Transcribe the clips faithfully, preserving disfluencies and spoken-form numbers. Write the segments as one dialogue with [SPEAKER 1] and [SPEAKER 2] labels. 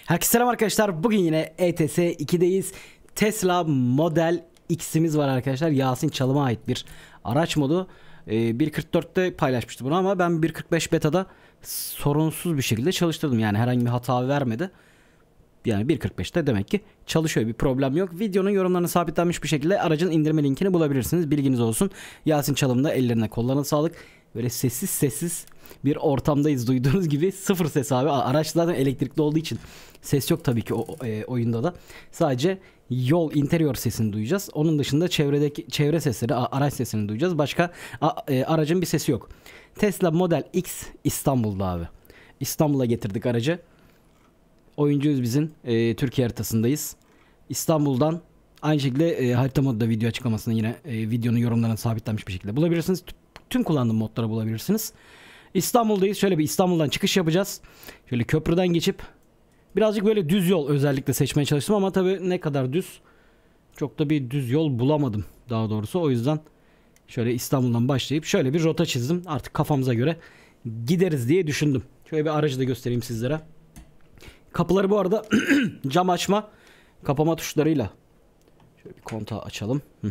[SPEAKER 1] Herkese selam arkadaşlar. Bugün yine E T S iki'deyiz. Tesla Model X'imiz var arkadaşlar. Yasin Çalım'a ait bir araç modu. Ee, bir kırk dört'te paylaşmıştı bunu ama ben bir kırk beş beta'da sorunsuz bir şekilde çalıştırdım. Yani herhangi bir hata vermedi. Yani bir kırk beş'te demek ki çalışıyor, bir problem yok. Videonun yorumlarına sabitlenmiş bir şekilde aracın indirme linkini bulabilirsiniz. Bilginiz olsun. Yasin Çalım'da ellerine kollarına sağlık. Böyle sessiz sessiz bir ortamdayız, duyduğunuz gibi sıfır ses abi. Araç zaten elektrikli olduğu için ses yok tabii ki o e, oyunda da. Sadece yol interior sesini duyacağız. Onun dışında çevredeki çevre sesleri, araç sesini duyacağız. Başka a, e, aracın bir sesi yok. Tesla Model X İstanbul'da abi. İstanbul'a getirdik aracı. Oyuncuyuz bizim. E, Türkiye haritasındayız. İstanbul'dan aynı şekilde e, harita modda video açıklamasını yine e, videonun yorumlarına sabitlenmiş bir şekilde bulabilirsiniz. Tüm kullandığım modları bulabilirsiniz. İstanbul'dayız. Şöyle bir İstanbul'dan çıkış yapacağız. Şöyle köprüden geçip birazcık böyle düz yol özellikle seçmeye çalıştım ama tabii ne kadar düz, çok da bir düz yol bulamadım daha doğrusu. O yüzden şöyle İstanbul'dan başlayıp şöyle bir rota çizdim. Artık kafamıza göre gideriz diye düşündüm. Şöyle bir aracı da göstereyim sizlere. Kapıları bu arada cam açma, kapama tuşlarıyla. Şöyle bir kontağı açalım. Hı.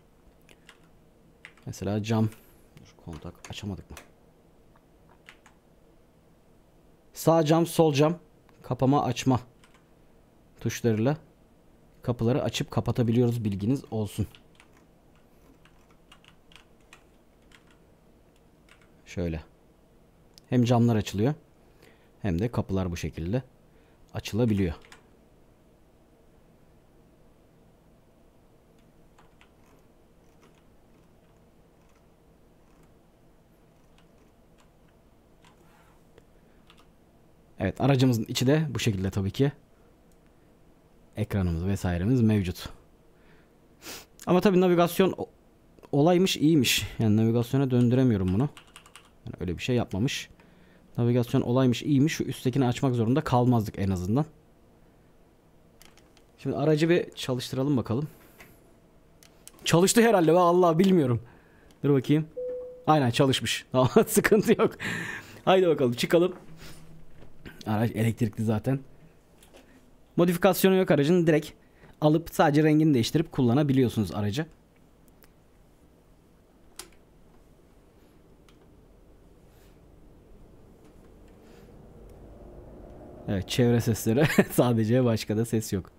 [SPEAKER 1] Mesela cam. Dur, kontak açamadık mı? Sağ cam, sol cam, kapama açma tuşlarıyla kapıları açıp kapatabiliyoruz, bilginiz olsun. Şöyle. Hem camlar açılıyor hem de kapılar bu şekilde açılabiliyor. Evet, aracımızın içi de bu şekilde tabii ki. Ekranımız vesairemiz mevcut. Ama tabii navigasyon olaymış, iyiymiş. Yani navigasyona döndüremiyorum bunu. Yani öyle bir şey yapmamış. Navigasyon olaymış, iyiymiş. Şu üsttekini açmak zorunda kalmazdık en azından. Şimdi aracı bir çalıştıralım bakalım. Çalıştı herhalde. Allah bilmiyorum. Dur bakayım. Aynen çalışmış. Tamam, sıkıntı yok. Haydi bakalım çıkalım. Araç elektrikli zaten. Modifikasyonu yok aracın. Direkt alıp sadece rengini değiştirip kullanabiliyorsunuz aracı. Evet, çevre sesleri sadece, başka da ses yok.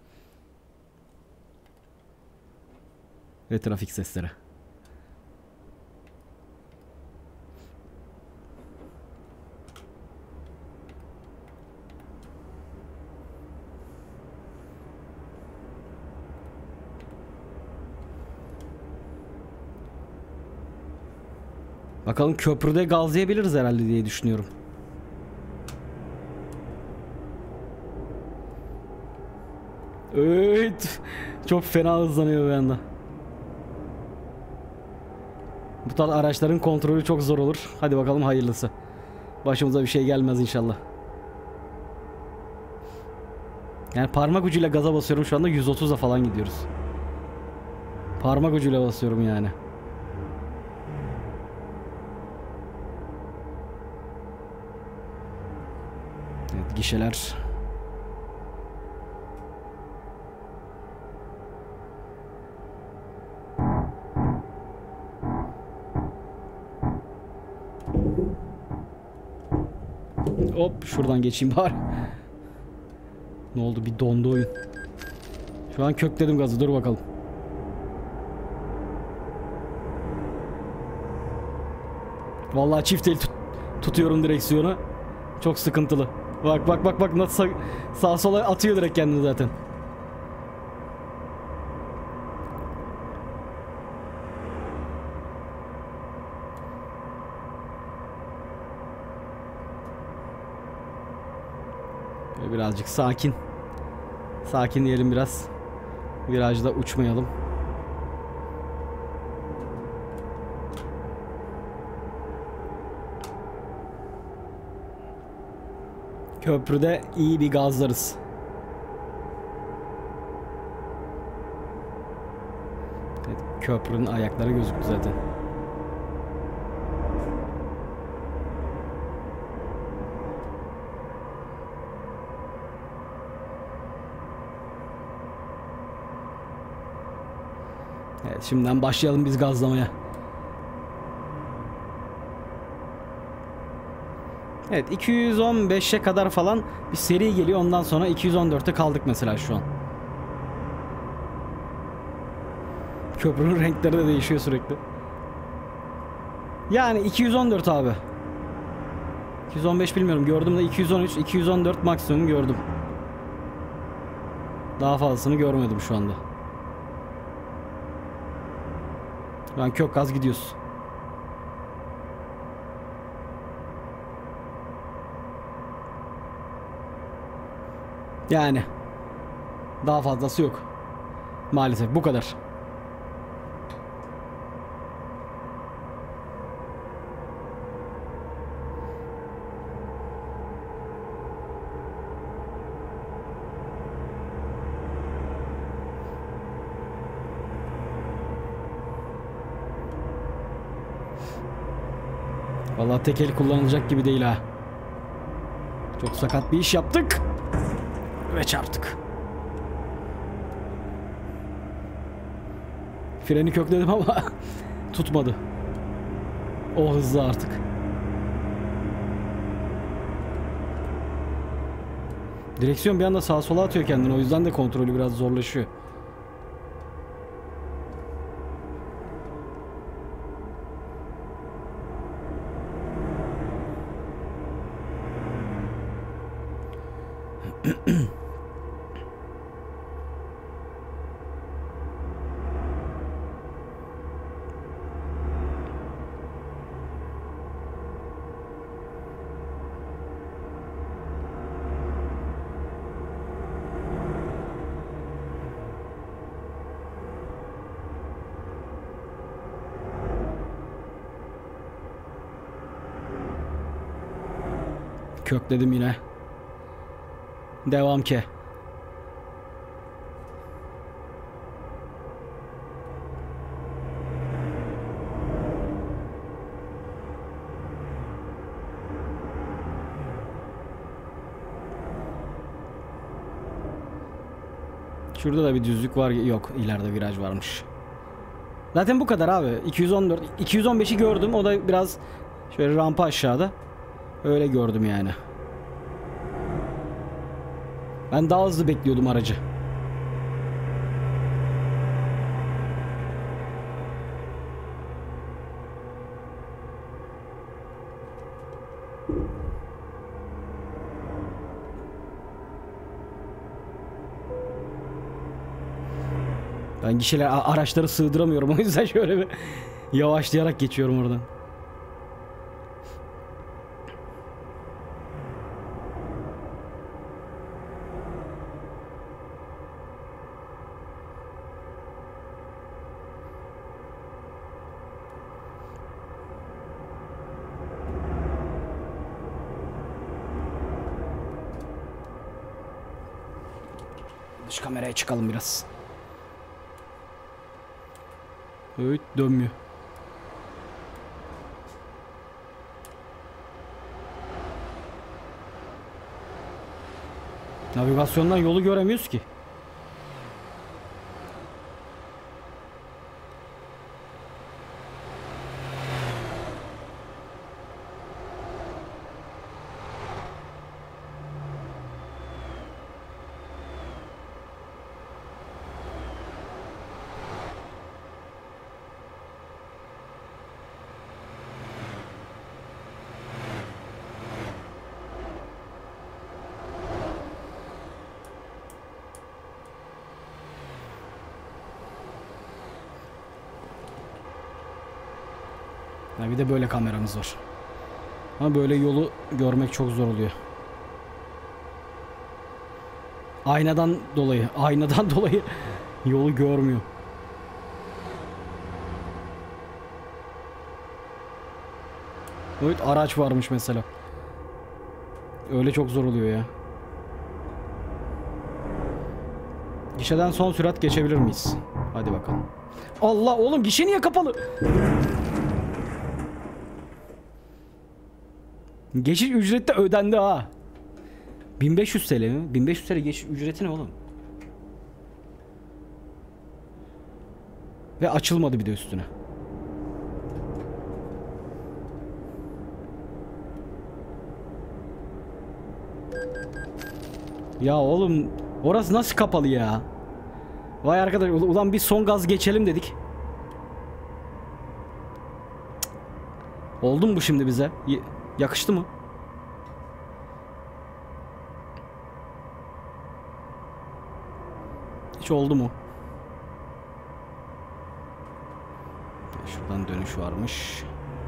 [SPEAKER 1] Ve trafik sesleri. Bakalım köprüde gazlayabiliriz herhalde diye düşünüyorum. Evet. Çok fena hızlanıyor bir anda. Bu tarz araçların kontrolü çok zor olur. Hadi bakalım hayırlısı. Başımıza bir şey gelmez inşallah. Yani parmak ucuyla gaza basıyorum şu anda, yüz otuz'a falan gidiyoruz. Parmak ucuyla basıyorum yani. Evet, gişeler. Hop, şuradan geçeyim bari. Ne oldu, bir dondu oyun. Şu an kökledim gazı, dur bakalım. Vallahi çift el tut tutuyorum direksiyonu. Çok sıkıntılı. Bak bak bak bak nasıl sağa sola atıyor direkt kendini zaten. Böyle birazcık sakin. Sakin diyelim biraz. Virajda uçmayalım. Köprüde iyi bir gazlarız. Evet, köprünün ayakları gözüktü zaten. Evet, şimdiden başlayalım biz gazlamaya. Evet, iki yüz on beşe kadar falan bir seri geliyor. Ondan sonra iki yüz on dörtte kaldık mesela şu an. Köprünün renkleri de değişiyor sürekli. Yani iki yüz on dört abi. iki yüz on beş bilmiyorum. Gördüm de iki yüz on üç, iki yüz on dört maksimum gördüm. Daha fazlasını görmedim şu anda. Şu an kök gaz gidiyoruz. Yani daha fazlası yok. Maalesef bu kadar. Vallahi tek el kullanılacak gibi değil ha. Çok sakat bir iş yaptık. Ve çarptık. Freni kökledim ama tutmadı. O hızlı artık. Direksiyon bir anda sağa sola atıyor kendini. O yüzden de kontrolü biraz zorlaşıyor. Kökledim yine. Devam ki. Şurada da bir düzlük var. Yok, ileride viraj varmış. Zaten bu kadar abi. iki yüz on dört, iki yüz on beşi gördüm. O da biraz şöyle rampa aşağıda. Öyle gördüm yani. Ben daha hızlı bekliyordum aracı. Ben gişeler araçları sığdıramıyorum. O yüzden şöyle bir yavaşlayarak geçiyorum oradan. Dış kameraya çıkalım biraz. Evet, dönmüyor. Navigasyondan yolu göremiyoruz ki. Ha, bir de böyle kameramız var. Ama böyle yolu görmek çok zor oluyor. Aynadan dolayı, aynadan dolayı yolu görmüyor. Evet, araç varmış mesela. Öyle çok zor oluyor ya. Gişeden son sürat geçebilir miyiz? Hadi bakalım. Allah oğlum, gişe niye kapalı? Geçiş ücreti de ödendi ha. bin beş yüz T L mi? bin beş yüz T L geçiş ücreti ne oğlum? Ve açılmadı bir de üstüne. Ya oğlum orası nasıl kapalı ya? Vay arkadaş, ulan bir son gaz geçelim dedik. Oldu mu bu şimdi bize? Y yakıştı mı? Hiç oldu mu? Şuradan dönüş varmış.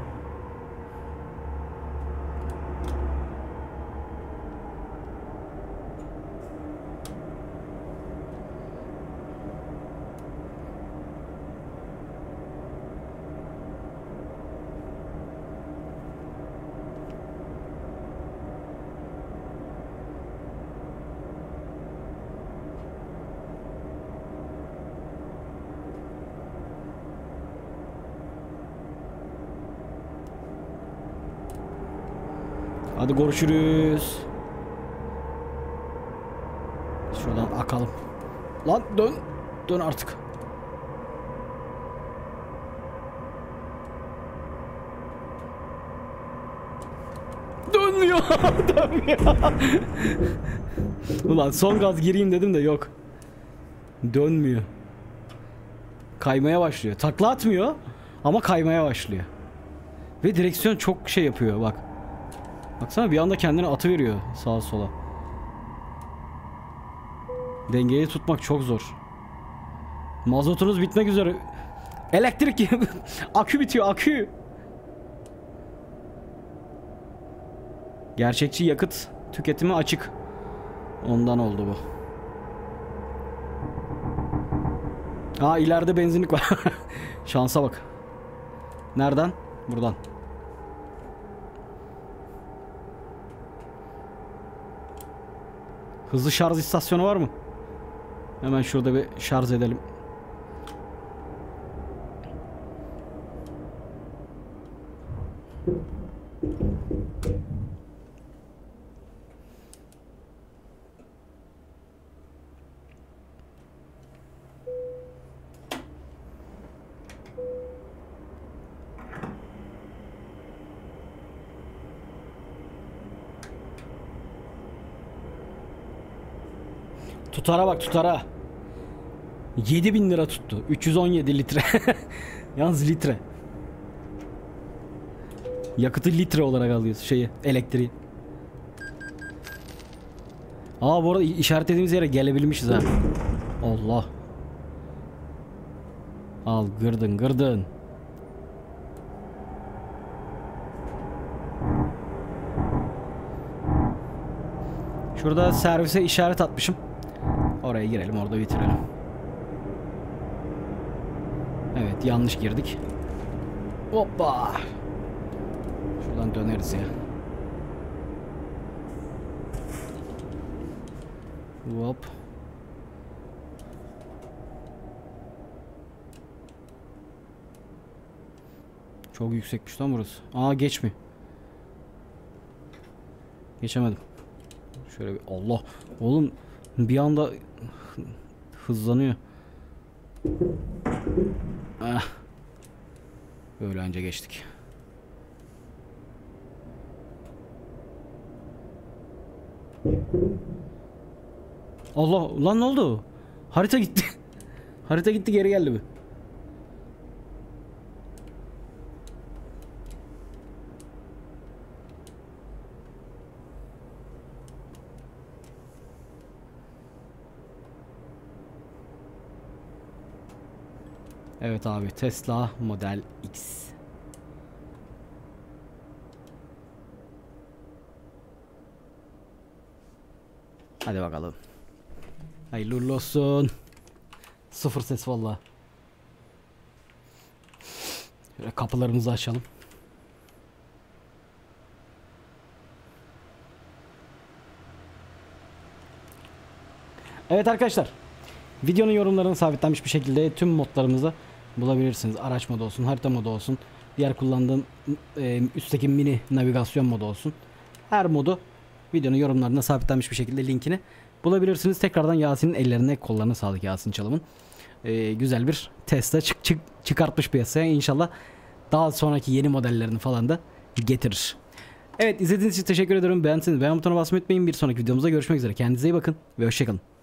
[SPEAKER 1] Hadi görüşürüz. Şuradan akalım. Lan dön. Dön artık. Dönmüyor. Dönmüyor. Ulan son gaz gireyim dedim de yok. Dönmüyor. Kaymaya başlıyor. Takla atmıyor ama kaymaya başlıyor. Ve direksiyon çok şey yapıyor bak. Baksana bir anda kendini atıveriyor sağa sola. Dengeyi tutmak çok zor. Mazotunuz bitmek üzere. Elektrik akü bitiyor, akü. Gerçekçi yakıt tüketimi açık. Ondan oldu bu. Aa ileride benzinlik var. Şansa bak. Nereden? Buradan. Hızlı şarj istasyonu var mı? Hemen şurada bir şarj edelim. Tutara bak, tutara. yedi bin lira tuttu. üç yüz on yedi litre. Yalnız litre. Yakıtı litre olarak alıyoruz şeyi, elektriği. Aa bu arada işaretlediğimiz yere gelebilmişiz ha. Allah. Al gırdın gırdın. Şurada servise işaret atmışım. Oraya girelim, orada bitirelim. Evet, yanlış girdik. Hoppa. Şuradan döneriz ya. Hop. Çok yüksekmiş lan burası. Aa geçmiyor. Geçemedim. Şöyle bir Allah. Oğlum bir anda hızlanıyor. Ah. Böyle önce geçtik. Allah lan ne oldu? Harita gitti. Harita gitti, geri geldi mi? Evet abi, Tesla Model X. Hadi bakalım. Hayırlı uğurlu olsun. Sıfır ses vallahi. Şöyle kapılarımızı açalım. Evet arkadaşlar. Videonun yorumlarını sabitlenmiş bir şekilde tüm modlarımızı bulabilirsiniz. Araç modu olsun, harita modu olsun, diğer kullandığım e, üstteki mini navigasyon modu olsun. Her modu videonun yorumlarında sabitlenmiş bir şekilde linkini bulabilirsiniz. Tekrardan Yasin'in ellerine kollarına sağlık, Yasin Çalım'ın. e, güzel bir Tesla çık, çık, çıkartmış piyasaya. İnşallah daha sonraki yeni modellerini falan da getirir. Evet, izlediğiniz için teşekkür ederim. Beğendiyseniz beğen butonuna basmayı unutmayın. Bir sonraki videomuzda görüşmek üzere. Kendinize iyi bakın ve hoşçakalın.